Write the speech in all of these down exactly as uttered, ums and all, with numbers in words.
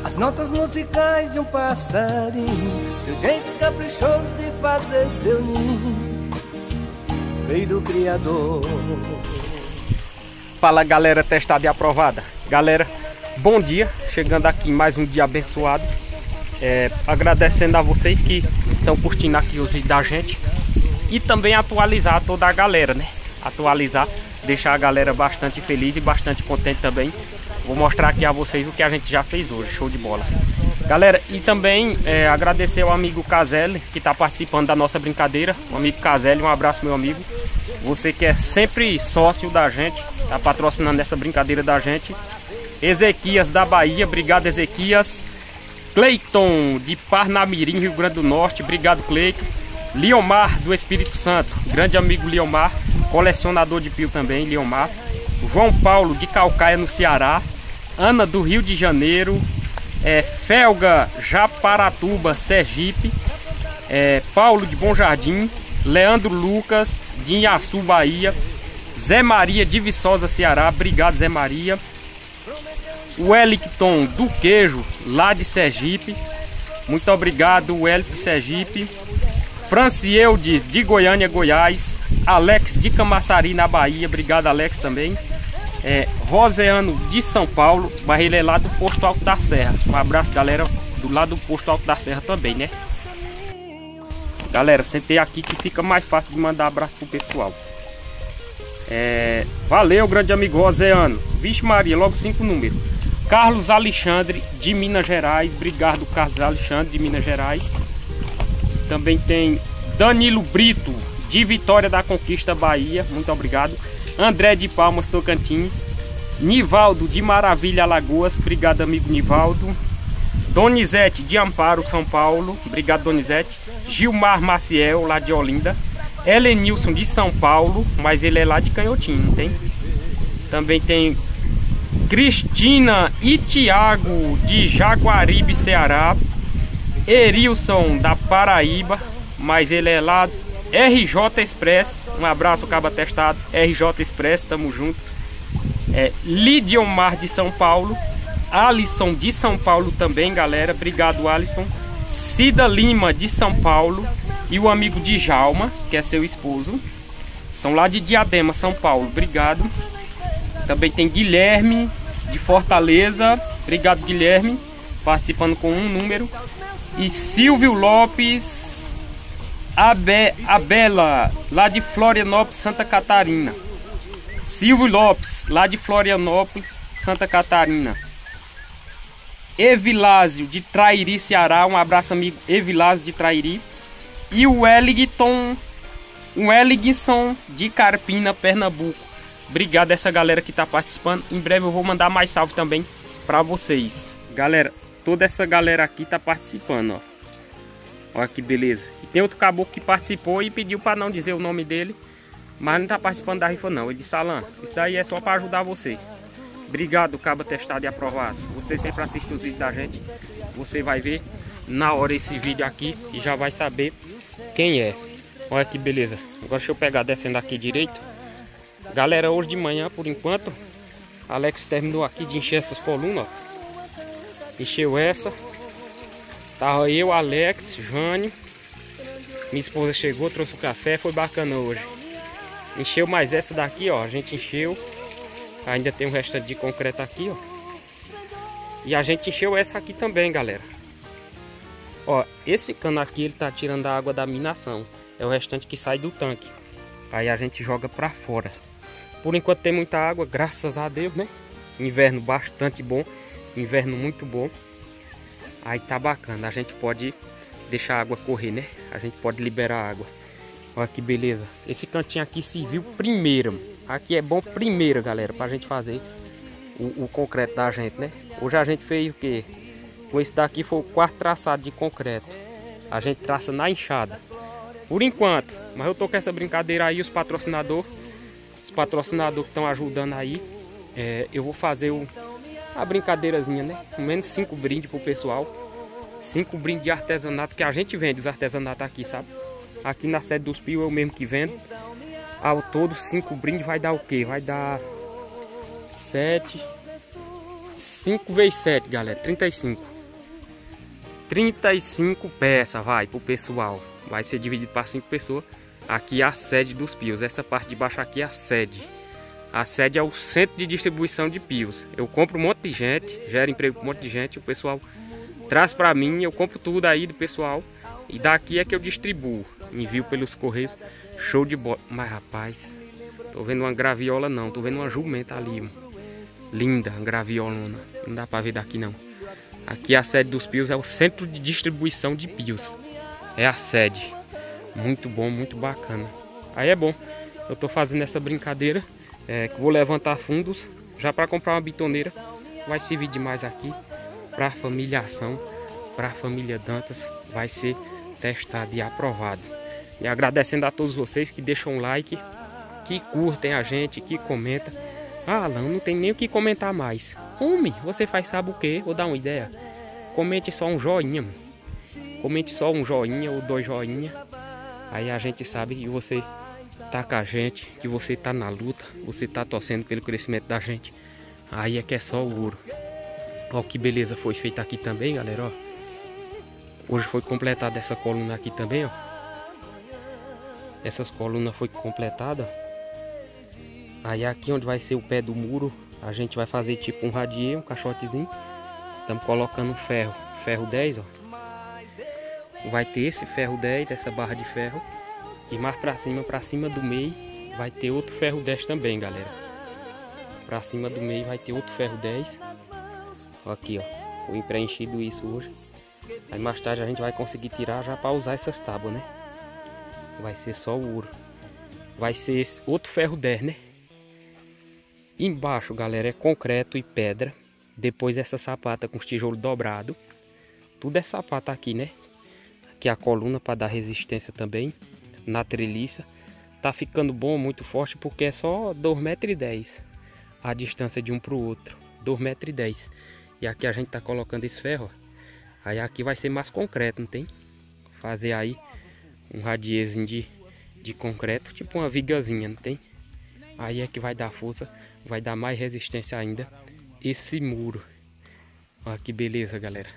as notas musicais de um passarinho, seu jeito caprichoso de fazer seu ninho, veio do Criador. Fala galera testada e aprovada. Galera, bom dia, chegando aqui mais um dia abençoado. É, agradecendo a vocês que estão curtindo aqui os vídeos da gente. E também atualizar toda a galera, né? Atualizar, deixar a galera bastante feliz e bastante contente também. Vou mostrar aqui a vocês o que a gente já fez hoje, show de bola. Galera, e também é, agradecer ao amigo Caselli que está participando da nossa brincadeira. O amigo Caselli, um abraço meu amigo. Você que é sempre sócio da gente, está patrocinando essa brincadeira da gente. Ezequias da Bahia, obrigado Ezequias. Cleiton de Parnamirim, Rio Grande do Norte, obrigado Cleiton. Liomar do Espírito Santo, grande amigo Liomar, colecionador de pio também, Liomar. João Paulo de Calcaia no Ceará. Ana do Rio de Janeiro. É, Felga Japaratuba, Sergipe. É, Paulo de Bom Jardim. Leandro Lucas de Inhaçu, Bahia. Zé Maria de Viçosa, Ceará, obrigado Zé Maria. Wellington do Queijo, lá de Sergipe, muito obrigado Wellington de Sergipe. Francieldes de Goiânia, Goiás. Alex de Camaçari, na Bahia, obrigado Alex também. É, Roseano de São Paulo, mas ele é lá do Posto Alto da Serra. Um abraço galera, do lado do Posto Alto da Serra também, né? Galera, sentei aqui que fica mais fácil de mandar abraço pro pessoal. É, valeu grande amigo Roseano. Vixe Maria, logo cinco números. Carlos Alexandre de Minas Gerais, obrigado Carlos Alexandre de Minas Gerais. Também tem Danilo Brito de Vitória da Conquista, Bahia, muito obrigado. André de Palmas, Tocantins. Nivaldo de Maravilha, Alagoas, obrigado amigo Nivaldo. Donizete de Amparo, São Paulo, obrigado Donizete. Gilmar Maciel, lá de Olinda. Helenilson de São Paulo, mas ele é lá de Canhotinho, não tem? Também tem Cristina e Tiago de Jaguaribe, Ceará. Erilson da Paraíba, mas ele é lá R J Express. Um abraço, caba testado, R J Express, tamo junto. É, Lidiomar de São Paulo. Alisson de São Paulo também, galera, obrigado Alisson. Cida Lima de São Paulo. E o amigo de Jalma, que é seu esposo, são lá de Diadema, São Paulo, obrigado. Também tem Guilherme de Fortaleza, obrigado Guilherme, participando com um número. E Silvio Lopes Abe, Abela, lá de Florianópolis, Santa Catarina. Silvio Lopes, lá de Florianópolis, Santa Catarina. Evilásio de Trairi, Ceará, um abraço amigo Evilásio de Trairi. E o Wellington, o Wellington de Carpina, Pernambuco. Obrigado a essa galera que está participando. Em breve eu vou mandar mais salve também para vocês. Galera, toda essa galera aqui está participando, ó. Olha que beleza. E tem outro caboclo que participou e pediu para não dizer o nome dele, mas não está participando da rifa não. Ele disse, Alan, isso daí é só para ajudar você. Obrigado, cabo testado e aprovado. Você sempre assiste os vídeos da gente. Você vai ver na hora esse vídeo aqui e já vai saber quem é. Olha que beleza. Agora deixa eu pegar descendo aqui direito. Galera, hoje de manhã, por enquanto, Alex terminou aqui de encher essas colunas, ó. Encheu essa. Tava eu, Alex, Jane. Minha esposa chegou, trouxe o café, foi bacana hoje. Encheu mais essa daqui, ó. A gente encheu. Ainda tem um restante de concreto aqui, ó. E a gente encheu essa aqui também, galera. Ó, esse cano aqui, ele tá tirando a água da minação. É o restante que sai do tanque. Aí a gente joga pra fora. Por enquanto tem muita água, graças a Deus, né? Inverno bastante bom. Inverno muito bom. Aí tá bacana. A gente pode deixar a água correr, né? A gente pode liberar a água. Olha que beleza. Esse cantinho aqui serviu primeiro. Aqui é bom primeiro, galera, pra gente fazer o, o concreto da gente, né? Hoje a gente fez o quê? Com esse daqui foi o quarto traçado de concreto. A gente traça na enxada. Por enquanto. Mas eu tô com essa brincadeira aí, os patrocinadores. Os patrocinadores que estão ajudando aí. É, eu vou fazer o, a brincadeirazinha, né? Com menos cinco brindes pro pessoal. Cinco brindes de artesanato que a gente vende, os artesanatos aqui, sabe? Aqui na sede dos Pios eu mesmo que vendo. Ao todo, cinco brindes vai dar o quê? Vai dar sete. cinco vezes sete, galera. trinta e cinco. trinta e cinco peças, vai, pro pessoal. Vai ser dividido para cinco pessoas. Aqui é a sede dos pios. Essa parte de baixo aqui é a sede. A sede é o centro de distribuição de pios. Eu compro um monte de gente, gero emprego para um monte de gente. O pessoal traz para mim, eu compro tudo aí do pessoal. E daqui é que eu distribuo. Envio pelos correios. Show de bola. Mas rapaz, tô vendo uma graviola não. Tô vendo uma jumenta ali. Linda, graviolona. Não dá para ver daqui não. Aqui a sede dos pios é o centro de distribuição de pios. É a sede. Muito bom, muito bacana. Aí é bom. Eu tô fazendo essa brincadeira. É, que vou levantar fundos já para comprar uma bitoneira. Vai servir demais aqui para a família Ação, para a família Dantas. Vai ser testado e aprovado. E agradecendo a todos vocês que deixam um like, que curtem a gente, que comentam. Ah, Alan, não tem nem o que comentar mais. Homem, você faz sabe o que? Vou dar uma ideia. Comente só um joinha. Comente só um joinha ou dois joinha. Aí a gente sabe que você tá com a gente, que você tá na luta, você tá torcendo pelo crescimento da gente. Aí é que é só o ouro. Ó que beleza foi feita aqui também, galera, ó. Hoje foi completada essa coluna aqui também, ó. Essas colunas foi completada. Aí aqui onde vai ser o pé do muro, a gente vai fazer tipo um radier, um caixotezinho. Estamos colocando ferro, ferro dez, ó. Vai ter esse ferro dez, essa barra de ferro. E mais pra cima, pra cima do meio, vai ter outro ferro dez também, galera. Pra cima do meio vai ter outro ferro dez. Aqui, ó. Foi preenchido isso hoje. Aí mais tarde a gente vai conseguir tirar já pra usar essas tábuas, né? Vai ser só o ouro. Vai ser esse outro ferro dez, né? Embaixo, galera, é concreto e pedra. Depois essa sapata com os tijolos dobrados. Tudo é sapata aqui, né? Aqui a coluna para dar resistência também. Na treliça. Tá ficando bom, muito forte, porque é só dois metros e dez a distância de um para o outro. dois metros e dez. E aqui a gente tá colocando esse ferro, ó. Aí aqui vai ser mais concreto, não tem? Fazer aí um radierzinho de, de concreto, tipo uma vigazinha, não tem? Aí é que vai dar força, vai dar mais resistência ainda esse muro. Olha que beleza, galera.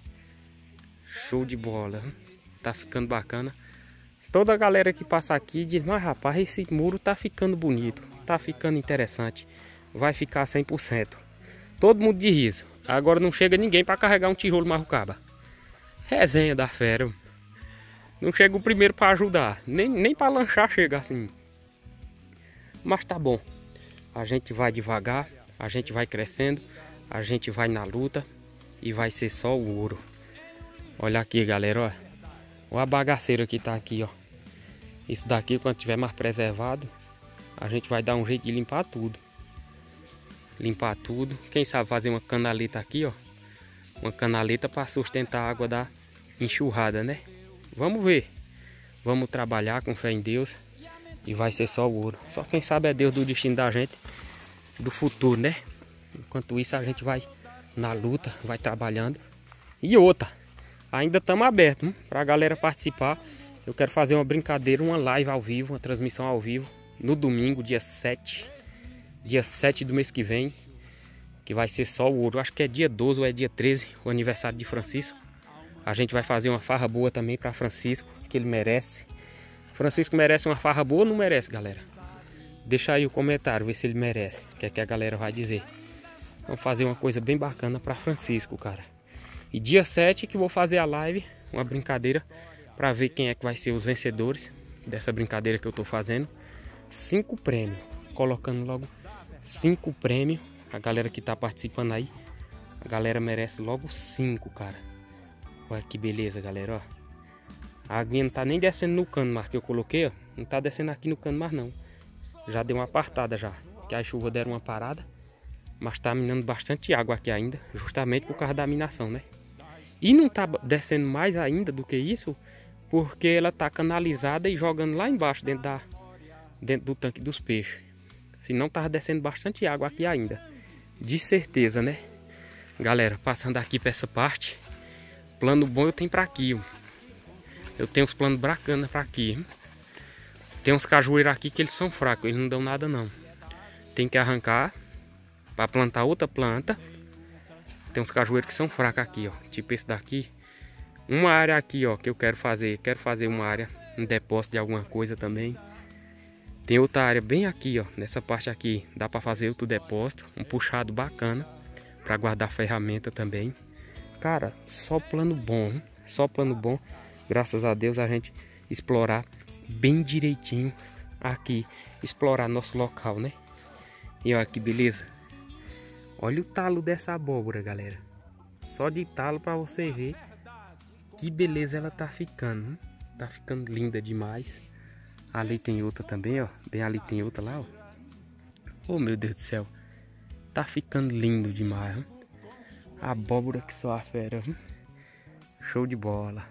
Show de bola. Tá ficando bacana. Toda a galera que passa aqui diz, mas rapaz, esse muro tá ficando bonito, tá ficando interessante, vai ficar cem por cento. Todo mundo de riso. Agora não chega ninguém para carregar um tijolo marrucaba. Resenha da fera. Não chega o primeiro para ajudar, nem, nem para lanchar chega assim. Mas tá bom. A gente vai devagar, a gente vai crescendo, a gente vai na luta e vai ser só o ouro. Olha aqui, galera, ó. Olha a bagaceira que tá aqui, ó. Isso daqui, quando tiver mais preservado, a gente vai dar um jeito de limpar tudo. Limpar tudo. Quem sabe fazer uma canaleta aqui, ó. Uma canaleta para sustentar a água da enxurrada, né? Vamos ver. Vamos trabalhar com fé em Deus. E vai ser só o ouro. Só quem sabe é Deus do destino da gente. Do futuro, né? Enquanto isso a gente vai na luta, vai trabalhando. E outra. Ainda estamos abertos para a galera participar. Eu quero fazer uma brincadeira, uma live ao vivo, uma transmissão ao vivo. No domingo, dia sete. Dia sete do mês que vem. Que vai ser só o ouro. Acho que é dia doze ou é dia treze, o aniversário de Francisco. A gente vai fazer uma farra boa também para Francisco, que ele merece. Francisco merece uma farra boa ou não merece, galera? Deixa aí o comentário, ver se ele merece. O que é que a galera vai dizer. Vamos fazer uma coisa bem bacana para Francisco, cara. E dia sete que vou fazer a live, uma brincadeira, para ver quem é que vai ser os vencedores dessa brincadeira que eu tô fazendo. Cinco prêmios, colocando logo cinco prêmios. A galera que tá participando aí, a galera merece logo cinco, cara. Olha que beleza, galera, ó. A aguinha não tá nem descendo no cano mais que eu coloquei, ó. Não tá descendo aqui no cano mais não. Já deu uma apartada já, que a chuva deram uma parada. Mas tá minando bastante água aqui ainda, justamente por causa da minação, né? E não tá descendo mais ainda do que isso, porque ela tá canalizada e jogando lá embaixo, dentro, da, dentro do tanque dos peixes. Senão tava descendo bastante água aqui ainda. De certeza, né? Galera, passando aqui para essa parte. Plano bom eu tenho para aqui, ó. Eu tenho uns planos bacanas para aqui. Tem uns cajueiros aqui que eles são fracos, eles não dão nada não. Tem que arrancar para plantar outra planta. Tem uns cajueiros que são fracos aqui, ó. Tipo esse daqui. Uma área aqui, ó, que eu quero fazer. Quero fazer uma área, um depósito de alguma coisa também. Tem outra área bem aqui, ó. Nessa parte aqui dá pra fazer outro depósito. Um puxado bacana pra guardar ferramenta também. Cara, só plano bom, hein? Só plano bom. Graças a Deus a gente explorar bem direitinho aqui. Explorar nosso local, né? E olha que beleza. Olha o talo dessa abóbora, galera. Só de talo pra você ver que beleza ela tá ficando, hein? Tá ficando linda demais. Ali tem outra também, ó. Bem ali tem outra lá, ó. Oh, meu Deus do céu. Tá ficando lindo demais, hein? Abóbora que só a fera, hein? Show de bola.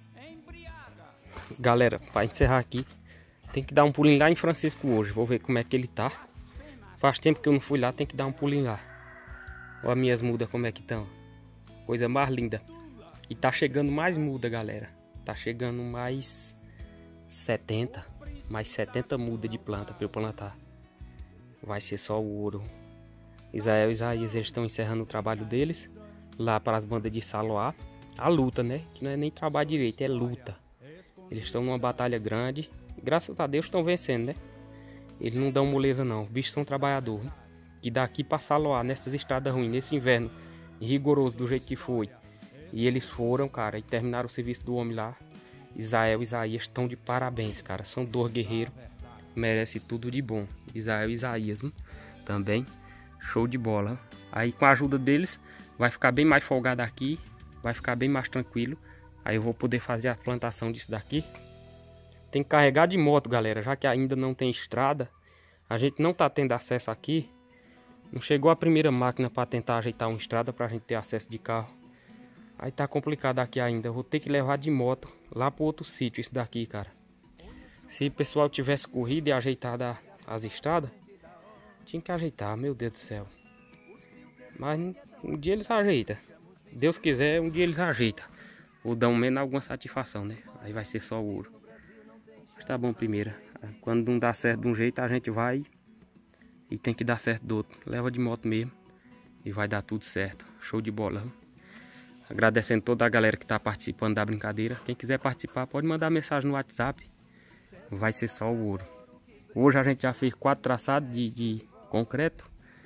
Galera, para encerrar aqui, tem que dar um pulinho lá em Francisco hoje. Vou ver como é que ele tá. Faz tempo que eu não fui lá, tem que dar um pulinho lá. Olha as minhas mudas como é que estão. Coisa mais linda. E tá chegando mais muda, galera. Tá chegando mais setenta. Mais setenta mudas de planta para eu plantar. Vai ser só o ouro. Israel e Isaías eles estão encerrando o trabalho deles. Lá para as bandas de Saloá. A luta, né? Que não é nem trabalho direito, é luta. Eles estão numa batalha grande. Graças a Deus estão vencendo, né? Eles não dão moleza não. Os bichos são trabalhadores. Hein? Que daqui para Saloá, nessas estradas ruins, nesse inverno rigoroso do jeito que foi. E eles foram, cara, e terminaram o serviço do homem lá. Israel e Isaías estão de parabéns, cara. São dois guerreiros. Merece tudo de bom. Israel e Isaías, hein? Também. Show de bola. Hein? Aí com a ajuda deles, vai ficar bem mais folgado aqui. Vai ficar bem mais tranquilo. Aí eu vou poder fazer a plantação disso daqui. Tem que carregar de moto, galera. Já que ainda não tem estrada. A gente não tá tendo acesso aqui. Não chegou a primeira máquina para tentar ajeitar uma estrada pra gente ter acesso de carro. Aí tá complicado aqui ainda. Eu vou ter que levar de moto lá pro outro sítio isso daqui, cara. Se o pessoal tivesse corrido e ajeitado a, as estradas, tinha que ajeitar, meu Deus do céu. Mas um dia eles ajeitam. Deus quiser, um dia eles ajeitam. Ou dão menos alguma satisfação, né? Aí vai ser só ouro. Mas tá bom primeiro. Quando não dá certo de um jeito, a gente vai e tem que dar certo do outro. Leva de moto mesmo e vai dar tudo certo. Show de bola. Agradecendo toda a galera que está participando da brincadeira. Quem quiser participar pode mandar mensagem no WhatsApp. Vai ser só o ouro. Hoje a gente já fez quatro traçados de, de concreto.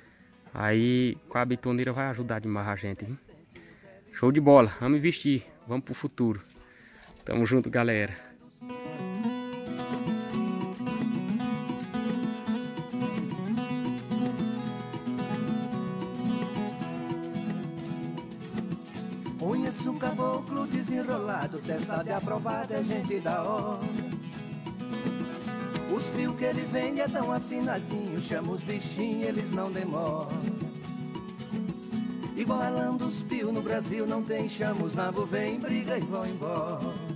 Aí com a betoneira vai ajudar demais a gente. Hein? Show de bola. Vamos investir. Vamos pro futuro. Tamo junto, galera. Conheço um caboclo desenrolado, testado e aprovado, é gente da hora. Os pios que ele vende é tão afinadinho, chama os bichinhos, eles não demoram. Igualando os pios no Brasil não tem, chama os nabos, vem, briga e vão embora.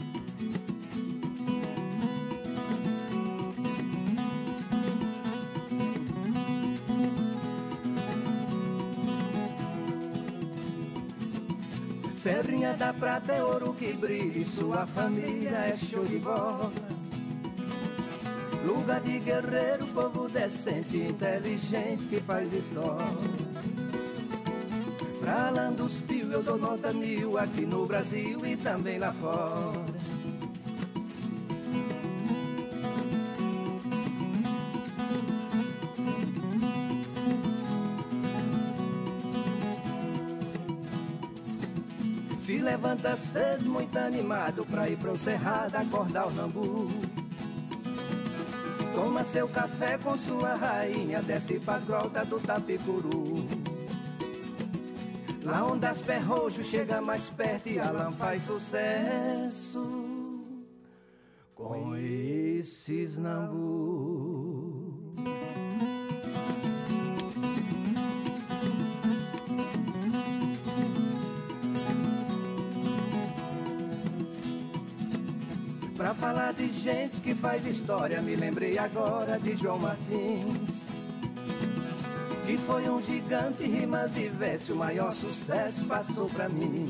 Serrinha da Prata é ouro que brilha e sua família é show de bola. Lugar de guerreiro, povo decente, inteligente que faz história. Pra lá dos pios eu dou nota mil aqui no Brasil e também lá fora. Se levanta cedo, muito animado, pra ir pro cerrado acordar o nambu. Toma seu café com sua rainha, desce pras grotas do Tapicuru. Lá onde as ferrojos chega mais perto e a lã faz sucesso com esses nambu. Pra falar de gente que faz história, me lembrei agora de João Martins, que foi um gigante, rimas e verso, o maior sucesso passou pra mim.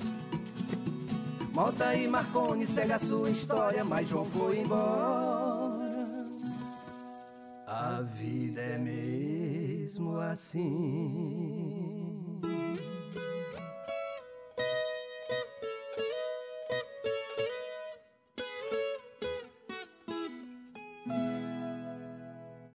Mota e Marconi segue a sua história, mas João foi embora. A vida é mesmo assim.